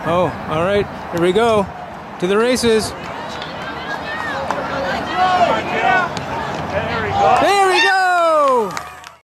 Oh, all right. Here we go. To the races.